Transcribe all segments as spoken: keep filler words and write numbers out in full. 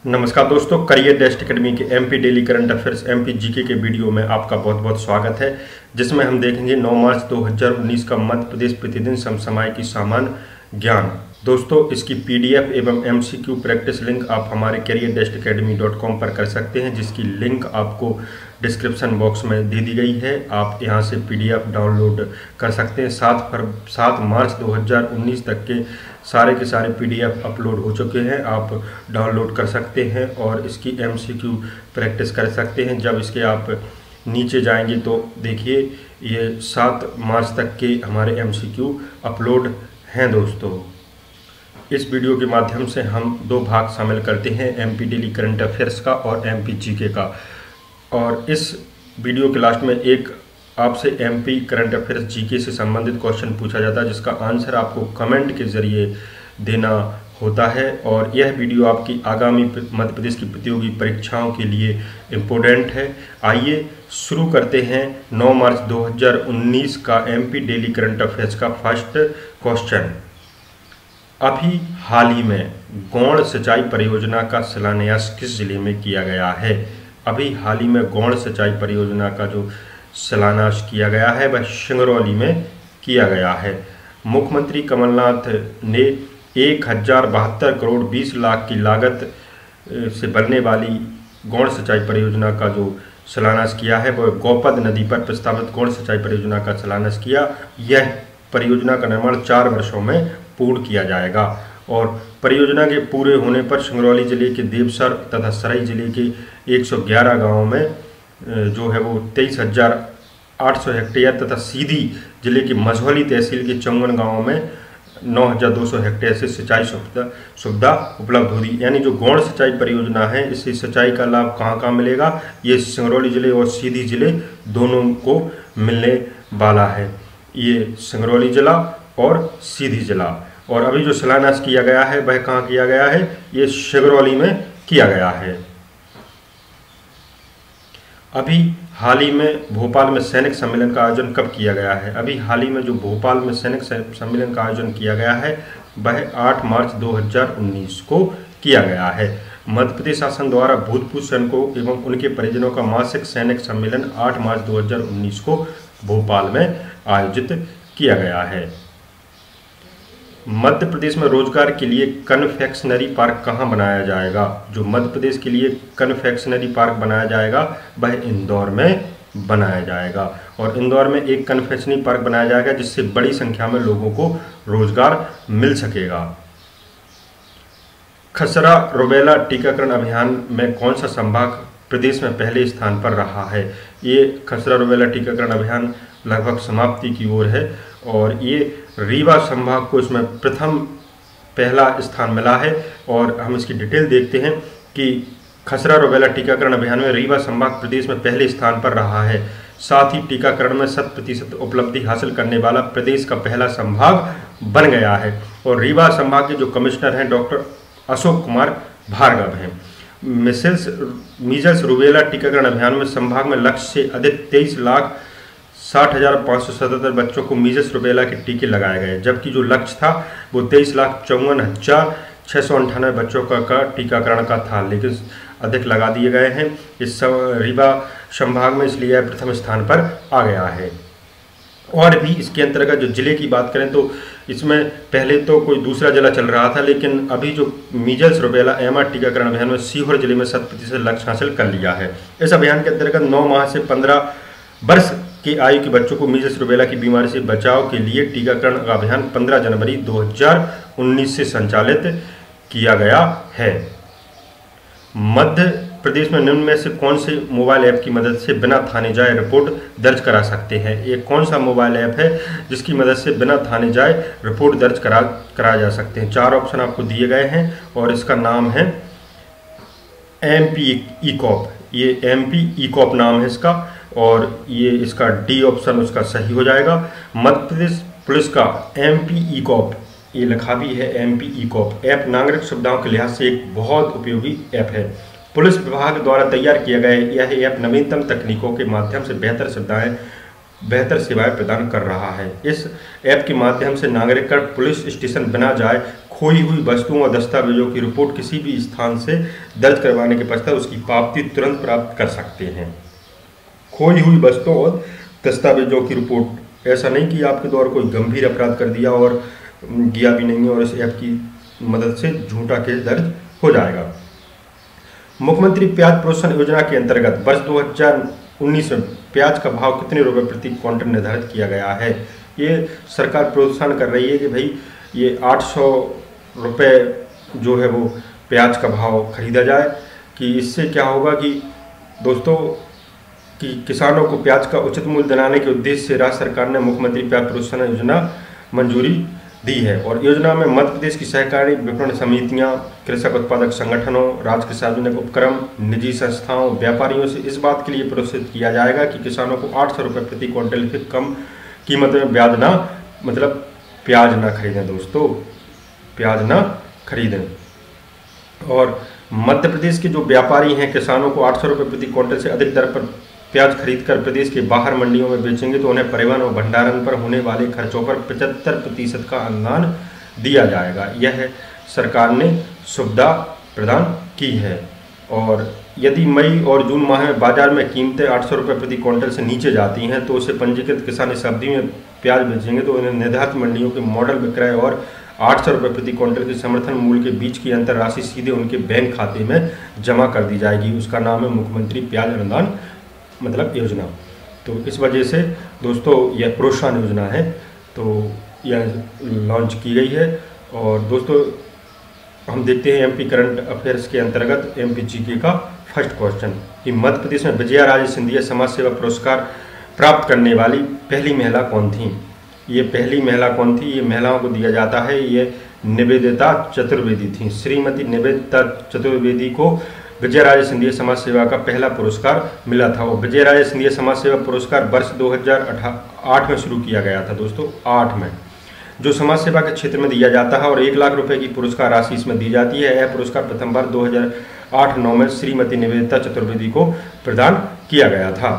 नमस्कार दोस्तों, Career Dest Academy के MP daily current affairs MP GK के वीडियो में आपका बहुत बहुत स्वागत है, जिसमें हम देखेंगे नौ मार्च दो हज़ार उन्नीस का मध्य प्रदेश प्रतिदिन समसामयिकी सामान्य ज्ञान। दोस्तों, इसकी पीडीएफ एवं एमसीक्यू प्रैक्टिस लिंक आप हमारे Career Dest Academy dot com पर कर सकते हैं, जिसकी लिंक आपको डिस्क्रिप्शन बॉक्स में दे दी गई है। आप यहां से पीडीएफ डाउनलोड कर सकते हैं। सात फर सात मार्च दो हज़ार उन्नीस तक के सारे के सारे पीडीएफ अपलोड हो चुके हैं, आप डाउनलोड कर सकते हैं और इसकी एमसीक्यू प्रैक्टिस कर सकते हैं। जब इसके आप नीचे जाएंगे तो देखिए ये सात मार्च तक के हमारे एमसीक्यू अपलोड हैं। दोस्तों, इस वीडियो के माध्यम से हम दो भाग शामिल करते हैं, एमपी डेली करंट अफेयर्स का और एमपी जीके का। और इस वीडियो के लास्ट में एक आपसे एमपी करंट अफेयर्स जीके से संबंधित क्वेश्चन पूछा जाता है, जिसका आंसर आपको कमेंट के जरिए देना होता है। और यह वीडियो आपकी आगामी मध्य प्रदेश की प्रतियोगी परीक्षाओं के लिए इम्पोर्टेंट है। आइए शुरू करते हैं नौ मार्च दो हज़ार उन्नीस का एमपी डेली करंट अफेयर्स का फर्स्ट क्वेश्चन। अभी हाल ही में गौड़ सिंचाई परियोजना का शिलान्यास किस जिले में किया गया है? अभी हाल ही में गौड़ सिंचाई परियोजना का जो शिलान्यास किया गया है वह सिंगरौली में किया गया है। मुख्यमंत्री कमलनाथ ने एक हजार बहत्तर करोड़ बीस लाख की लागत से बनने वाली गौड़ सिंचाई परियोजना का जो शिलान्यास किया है वह गौपद नदी पर प्रस्तावित गौड़ सिंचाई परियोजना का शिलान्यास किया। यह परियोजना का निर्माण चार वर्षों में पूर्ण किया जाएगा और परियोजना के पूरे होने पर सिंगरौली जिले के देवसर तथा सराय जिले के एक सौ ग्यारह गाँवों में जो है वो तेईस हजार आठ सौ हेक्टेयर तथा सीधी जिले के मझौली तहसील के चौवन गाँवों में नौ हजार दो सौ हेक्टेयर से सिंचाई सुविधा सुविधा उपलब्ध होगी। यानी जो गौड़ सिंचाई परियोजना है, इससे सिंचाई का लाभ कहाँ कहाँ मिलेगा? ये सिंगरौली जिले और सीधी जिले दोनों को मिलने वाला है। ये सिंगरौली जिला और सीधी जिला। और अभी जो शिलान्यास किया गया है वह कहाँ किया गया है? ये सिंगरौली में किया गया है। अभी हाल ही में भोपाल में सैनिक सम्मेलन का आयोजन कब किया गया है? अभी हाल ही में जो भोपाल में सैनिक सम्मेलन का आयोजन किया गया है वह आठ मार्च दो हज़ार उन्नीस को किया गया है। मध्य प्रदेश शासन द्वारा भूतपूर्व सैनिकों एवं उनके परिजनों का मासिक सैनिक सम्मेलन आठ मार्च दो हज़ार उन्नीस को भोपाल में आयोजित किया गया है। मध्य प्रदेश में रोजगार के लिए कन्फेक्शनरी पार्क कहाँ बनाया जाएगा? जो मध्य प्रदेश के लिए कन्फेक्शनरी पार्क बनाया जाएगा वह इंदौर में बनाया जाएगा। और इंदौर में एक कन्फेक्शनरी पार्क बनाया जाएगा जिससे बड़ी संख्या में लोगों को रोजगार मिल सकेगा। खसरा रुबेला टीकाकरण अभियान में कौन सा संभाग प्रदेश में पहले स्थान पर रहा है? ये खसरा रुबेला टीकाकरण अभियान लगभग समाप्ति की ओर है और ये रीवा संभाग को इसमें प्रथम पहला स्थान मिला है। और हम इसकी डिटेल देखते हैं कि खसरा रुबेला टीकाकरण अभियान में रीवा संभाग प्रदेश में पहले स्थान पर रहा है। साथ ही टीकाकरण में शत प्रतिशत उपलब्धि हासिल करने वाला प्रदेश का पहला संभाग बन गया है। और रीवा संभाग के जो कमिश्नर हैं डॉक्टर अशोक कुमार भार्गव हैं। मिसेल्स मीजल्स रुबेला टीकाकरण अभियान में संभाग में लक्ष्य से अधिक तेईस लाख साठ हजार पाँच सौ सतहत्तर बच्चों को मीजल्स रुबेला के टीके लगाए गए, जबकि जो लक्ष्य था वो तेईस लाख चौवन हजार छः सौ अंठानवे बच्चों का, का टीकाकरण का था, लेकिन अधिक लगा दिए गए हैं इस रीवा संभाग में, इसलिए प्रथम स्थान पर आ गया है। और भी इसके अंतर्गत जो जिले की बात करें तो इसमें पहले तो कोई दूसरा जिला चल रहा था, लेकिन अभी जो मीजल्स रुबेला एमआर टीकाकरण अभियान में सीहोर जिले में शत प्रतिशत लक्ष्य हासिल कर लिया है। इस अभियान के अंतर्गत नौ माह से पंद्रह वर्ष के आयु के बच्चों को मीजल्स रुबेला की बीमारी से बचाव के लिए टीकाकरण का अभियान पंद्रह जनवरी दो हज़ार उन्नीस से संचालित किया गया है। मध्य प्रदेश में निम्न में से कौन से मोबाइल ऐप की मदद से बिना थाने जाए रिपोर्ट दर्ज करा सकते हैं? ये कौन सा मोबाइल ऐप है जिसकी मदद से बिना थाने जाए रिपोर्ट दर्ज करा कराया जा सकते हैं? चार ऑप्शन आपको दिए गए हैं और इसका नाम है एमपी ई-कॉप। ये एमपी ई-कॉप नाम है इसका और ये इसका डी ऑप्शन उसका सही हो जाएगा। मध्य प्रदेश पुलिस का एमपी ई-कॉप, ये लिखा भी है एमपी ई-कॉप ऐप, नागरिक सुविधाओं के लिहाज से एक बहुत उपयोगी ऐप है। पुलिस विभाग द्वारा तैयार किया गया यह ऐप नवीनतम तकनीकों के माध्यम से बेहतर सुविधाएं बेहतर सेवाएं प्रदान कर रहा है। इस ऐप के माध्यम से नागरिक पुलिस स्टेशन बिना जाए खोई हुई वस्तुओं और दस्तावेजों की रिपोर्ट किसी भी स्थान से दर्ज करवाने के पश्चात उसकी पावती तुरंत प्राप्त कर सकते हैं। खोई हुई वस्तुओं और दस्तावेजों की रिपोर्ट, ऐसा नहीं कि आपके द्वारा कोई गंभीर अपराध कर दिया और गया भी नहीं है और इस ऐप की मदद से झूठा केस दर्ज हो जाएगा। मुख्यमंत्री प्याज प्रोत्साहन योजना के अंतर्गत वर्ष दो हज़ार उन्नीस में प्याज का भाव कितने रुपए प्रति क्विंटल निर्धारित किया गया है? ये सरकार प्रोत्साहन कर रही है कि भाई ये आठ सौ रुपये जो है वो प्याज का भाव खरीदा जाए, कि इससे क्या होगा कि दोस्तों कि किसानों को प्याज का उचित मूल्य दिलाने के उद्देश्य से राज्य सरकार ने मुख्यमंत्री प्याज प्रोत्साहन योजना मंजूरी दी है। और योजना में मध्य प्रदेश की सहकारी विपणन समितियां, कृषक उत्पादक संगठनों, राज्य के सार्वजनिक उपक्रम, निजी संस्थाओं, व्यापारियों से इस बात के लिए प्रोत्साहित किया जाएगा कि किसानों को आठ सौ रुपये प्रति क्विंटल से कम कीमत में ब्याज ना मतलब प्याज ना खरीदें दोस्तों, प्याज ना खरीदें। और मध्य प्रदेश के जो व्यापारी हैं किसानों को आठ सौ रुपये प्रति क्विंटल से अधिक दर पर प्याज खरीदकर प्रदेश के बाहर मंडियों में बेचेंगे तो उन्हें परिवहन और भंडारण पर होने वाले खर्चों पर पचहत्तर प्रतिशत का अनुदान दिया जाएगा। यह सरकार ने सुविधा प्रदान की है। और यदि मई और जून माह में बाजार में कीमतें आठ सौ रुपये प्रति क्विंटल से नीचे जाती हैं तो उसे पंजीकृत किसान इस अवधि में प्याज बेचेंगे तो उन्हें निर्धारित मंडियों के मॉडल विक्रय और आठ सौ रुपये प्रति क्विंटल के समर्थन मूल्य के बीच की अंतर राशि सीधे उनके बैंक खाते में जमा कर दी जाएगी। उसका नाम है मुख्यमंत्री प्याज अनुदान मतलब योजना। तो इस वजह से दोस्तों यह प्रोत्साहन योजना है, तो यह लॉन्च की गई है। और दोस्तों हम देखते हैं एमपी करंट अफेयर्स के अंतर्गत एमपी जीके का फर्स्ट क्वेश्चन कि मध्य प्रदेश में विजया राजे सिंधिया समाज सेवा पुरस्कार प्राप्त करने वाली पहली महिला कौन थी? ये पहली महिला कौन थी? ये महिलाओं को दिया जाता है, ये निवेदिता चतुर्वेदी थी। श्रीमती निवेदिता चतुर्वेदी को विजय राजे सिंधिया समाज सेवा का पहला पुरस्कार मिला था। और विजय राजे सिंधिया समाज सेवा पुरस्कार वर्ष दो हज़ार आठ में शुरू किया गया था दोस्तों, आठ में, जो समाज सेवा के क्षेत्र में दिया जाता है और एक लाख रुपए की पुरस्कार राशि इसमें दी जाती है। यह पुरस्कार प्रथम बार दो हज़ार आठ नौ में श्रीमती निवेदिता चतुर्वेदी को प्रदान किया गया था।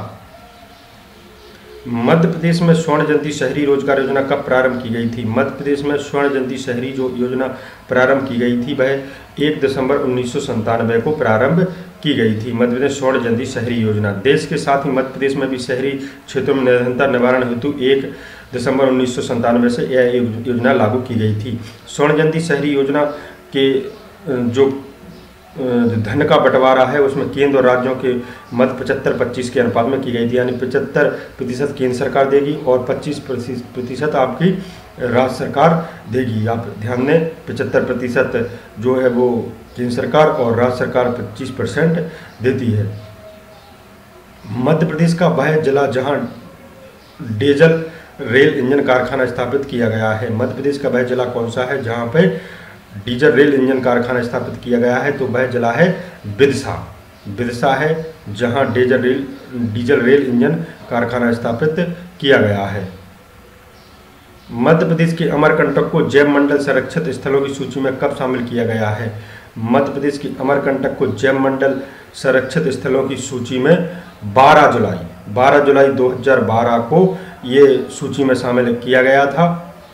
मध्य प्रदेश में स्वर्ण जयंती शहरी रोजगार योजना कब प्रारंभ की गई थी? मध्य प्रदेश में स्वर्ण जयंती शहरी जो योजना प्रारंभ की गई थी वह एक दिसंबर उन्नीस सौ संतानवे को प्रारंभ की गई थी। मध्य प्रदेश स्वर्ण जयंती शहरी योजना देश के साथ ही मध्य प्रदेश में भी शहरी क्षेत्रों में निर्धनता निवारण हेतु एक दिसंबर उन्नीस सौ संतानवे से यह योजना लागू की गई थी। स्वर्ण जयंती शहरी योजना के जो धन का बंटवारा है उसमें केंद्र और राज्यों के मध्य पचहत्तर पच्चीस के अनुपात में की गई थी, यानी पचहत्तर प्रतिशत केंद्र सरकार देगी और पच्चीस प्रतिशत आपकी राज्य सरकार देगी। आप ध्यान दें, पचहत्तर प्रतिशत जो है वो केंद्र सरकार और राज्य सरकार पच्चीस परसेंट देती है। मध्य प्रदेश का वह जिला जहां डीजल रेल इंजन कारखाना स्थापित किया गया है। मध्य प्रदेश का वह जिला कौन सा है जहां पे डीजल रेल इंजन कारखाना स्थापित किया गया है? तो वह जिला है विदिशा। विदिशा है जहां diesel rail diesel rail engine कारखाना स्थापित किया गया है। मध्य प्रदेश के अमरकंटक को जैव मंडल संरक्षित स्थलों की सूची में कब शामिल किया गया है? मध्य प्रदेश की अमरकंटक को जैव मंडल संरक्षित स्थलों की सूची में बारह जुलाई बारह जुलाई दो हज़ार बारह को ये सूची में शामिल किया गया था।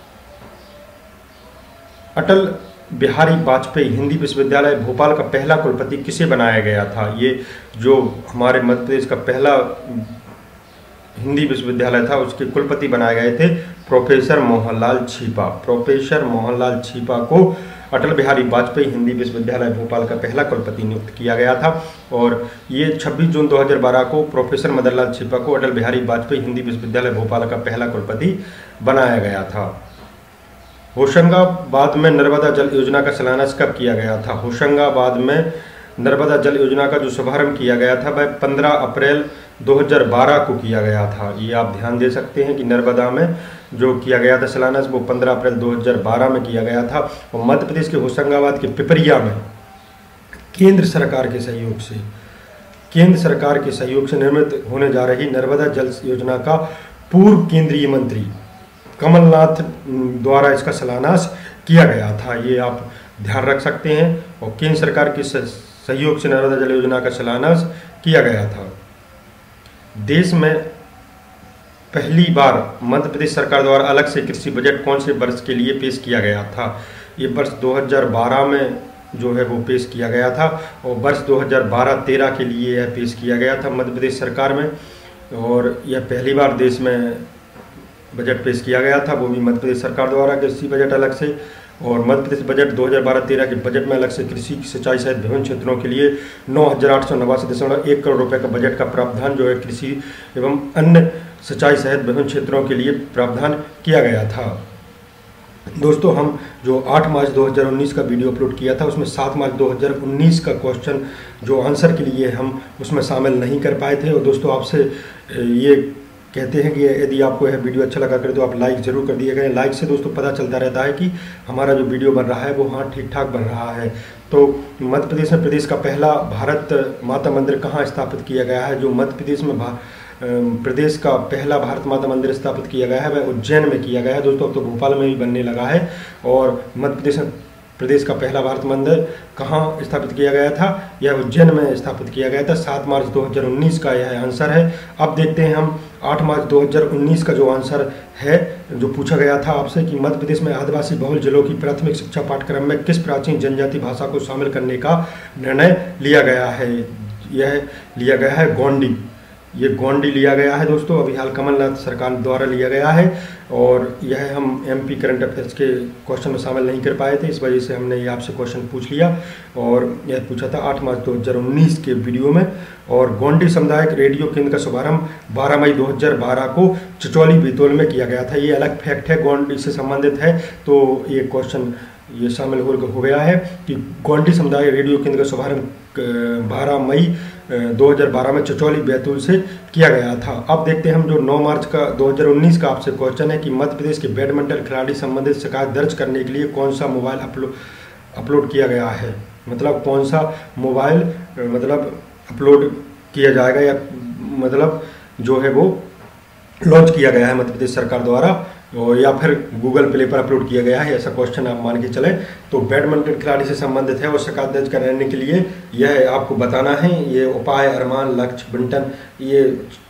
अटल बिहारी वाजपेयी हिंदी विश्वविद्यालय भोपाल का पहला कुलपति किसे बनाया गया था? ये जो हमारे मध्य प्रदेश का पहला हिंदी विश्वविद्यालय था उसके कुलपति बनाए गए थे प्रोफेसर मोहनलाल छीपा। प्रोफेसर मोहनलाल छीपा को अटल बिहारी वाजपेयी हिंदी विश्वविद्यालय भोपाल का पहला कुलपति नियुक्त किया गया था। और ये छब्बीस जून दो हज़ार बारह को प्रोफेसर मदनलाल छीपा को अटल बिहारी वाजपेयी हिंदी विश्वविद्यालय भोपाल का पहला कुलपति बनाया गया था। होशंगाबाद में नर्मदा जल योजना का शिलान्यास कब किया गया था? होशंगाबाद में नर्मदा जल योजना का जो शुभारंभ किया गया था वह पंद्रह अप्रैल दो हज़ार बारह को किया गया था। ये आप ध्यान दे सकते हैं कि नर्मदा में जो किया गया था शिलान्यास वो पंद्रह अप्रैल दो हज़ार बारह में किया गया था। और मध्य प्रदेश के होशंगाबाद के पिपरिया में केंद्र सरकार के सहयोग से केंद्र सरकार के सहयोग से निर्मित होने जा रही नर्मदा जल योजना का पूर्व केंद्रीय मंत्री कमलनाथ द्वारा इसका शिलान्यास किया गया था। ये आप ध्यान रख सकते हैं। और केंद्र सरकार के सहयोग से नर्मदा जल योजना का शिलान्यास किया गया था। देश में पहली बार मध्य प्रदेश सरकार द्वारा अलग से कृषि बजट कौन से वर्ष के लिए पेश किया गया था? ये वर्ष दो हज़ार बारह में जो है वो पेश किया गया था और वर्ष दो हज़ार बारह तेरह के लिए यह पेश किया गया था मध्य प्रदेश सरकार में। और यह पहली बार देश में बजट पेश किया गया था, वो भी मध्य प्रदेश सरकार द्वारा, कृषि बजट अलग से। और मध्य प्रदेश बजट दो हज़ार बारह तेरह के बजट में अलग से कृषि सिंचाई सहित विभिन्न क्षेत्रों के लिए नौ हज़ार आठ सौ नवासी दशमलव एक करोड़ रुपए का बजट का प्रावधान जो है कृषि एवं अन्य सिंचाई सहित विभिन्न क्षेत्रों के लिए प्रावधान किया गया था। दोस्तों, हम जो आठ मार्च दो हज़ार उन्नीस का वीडियो अपलोड किया था उसमें सात मार्च दो हज़ार उन्नीस का क्वेश्चन जो आंसर के लिए हम उसमें शामिल नहीं कर पाए थे। और दोस्तों, आपसे ये कहते हैं कि यदि आपको यह वीडियो अच्छा लगा करे तो आप लाइक ज़रूर कर दिया करें। लाइक से दोस्तों पता चलता रहता है कि हमारा जो वीडियो बन रहा है वो हाँ ठीक ठाक बन रहा है। तो मध्य प्रदेश में प्रदेश का पहला भारत माता मंदिर कहाँ स्थापित किया गया है? जो मध्य प्रदेश में प्रदेश का पहला भारत माता मंदिर स्थापित किया गया है वह उज्जैन में किया गया है। दोस्तों, अब तो भोपाल में भी बनने लगा है। और मध्य प्रदेश में प्रदेश का पहला भारत मंदिर कहाँ स्थापित किया गया था? यह उज्जैन में स्थापित किया गया था। सात मार्च दो हज़ार उन्नीस का यह आंसर है। अब देखते हैं हम आठ मार्च दो हज़ार उन्नीस का जो आंसर है, जो पूछा गया था आपसे कि मध्य प्रदेश में आदिवासी बहुल जिलों की प्राथमिक शिक्षा पाठ्यक्रम में किस प्राचीन जनजाति भाषा को शामिल करने का निर्णय लिया गया है? यह लिया गया है गोंडी। ये गोंडी लिया गया है दोस्तों, अभी हाल कमलनाथ सरकार द्वारा लिया गया है। और यह हम एमपी करंट अफेयर्स के क्वेश्चन में शामिल नहीं कर पाए थे, इस वजह से हमने ये आपसे क्वेश्चन पूछ लिया। और यह पूछा था आठ मार्च दो हज़ार उन्नीस के वीडियो में। और गोंडी सामुदायिक रेडियो केंद्र का शुभारंभ बारह मई दो हज़ार बारह को चिचौली बैतूल में किया गया था। ये अलग फैक्ट है, गोंडी से संबंधित है, तो ये क्वेश्चन ये शामिल हो हो गया है कि गोंडी समुदाय रेडियो केंद्र का शुभारंभ बारह मई दो हज़ार बारह में चिचौली बैतूल से किया गया था। अब देखते हैं हम जो नौ मार्च का दो हज़ार उन्नीस का आपसे क्वेश्चन है कि मध्य प्रदेश के बैडमिंटन खिलाड़ी संबंधित शिकायत दर्ज करने के लिए कौन सा मोबाइल अपलोड अपलोड किया गया है? मतलब कौन सा मोबाइल मतलब अपलोड किया जाएगा या मतलब जो है वो लॉन्च किया गया है मध्य प्रदेश सरकार द्वारा, और या फिर गूगल प्ले पर अपलोड किया गया है, ऐसा क्वेश्चन आप मान के चलें। तो बैडमिंटन खिलाड़ी से संबंधित है और शिकायत दर्ज करने के लिए यह आपको बताना है। ये उपाय, अरमान, लक्ष्य, बंटन, ये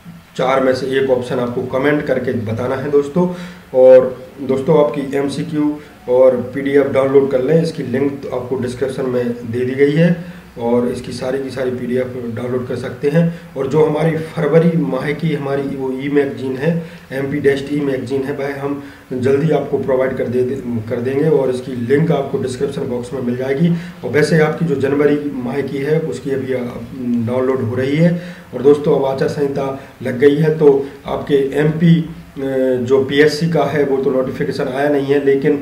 चार में से एक ऑप्शन आपको कमेंट करके बताना है दोस्तों। और दोस्तों, आपकी एमसीक्यू और पीडीएफ डाउनलोड कर लें, इसकी लिंक तो आपको डिस्क्रिप्शन में दे दी गई है और इसकी सारी की सारी पीडीएफ डाउनलोड कर सकते हैं। और जो हमारी फरवरी माह की हमारी वो ई मैगजीन है, एमपी डेस्ट ई मैगजीन है, वह हम जल्दी आपको प्रोवाइड कर दे कर देंगे और इसकी लिंक आपको डिस्क्रिप्शन बॉक्स में मिल जाएगी। और वैसे आपकी जो जनवरी माह की है उसकी अभी डाउनलोड हो रही है। और दोस्तों, अब आचार संहिता लग गई है तो आपके एमपी जो पीएससी का है वो तो नोटिफिकेशन आया नहीं है, लेकिन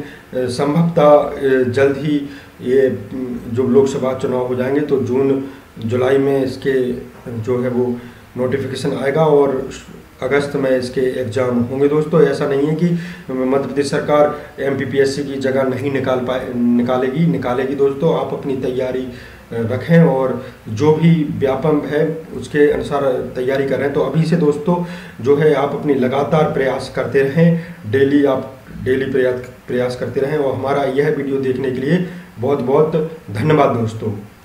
संभवतः जल्द ही ये जो लोकसभा चुनाव हो जाएंगे तो जून जुलाई में इसके जो है वो नोटिफिकेशन आएगा और अगस्त में इसके एग्ज़ाम होंगे दोस्तों। ऐसा नहीं है कि मध्य प्रदेश सरकार एमपीपीएससी की जगह नहीं निकाल पाए निकालेगी निकालेगी दोस्तों। आप अपनी तैयारी रखें और जो भी व्यापम है उसके अनुसार तैयारी करें। तो अभी से दोस्तों जो है आप अपनी लगातार प्रयास करते रहें, डेली आप डेली प्रयास प्रयास करते रहें। और हमारा यह वीडियो देखने के लिए बहुत बहुत धन्यवाद दोस्तों।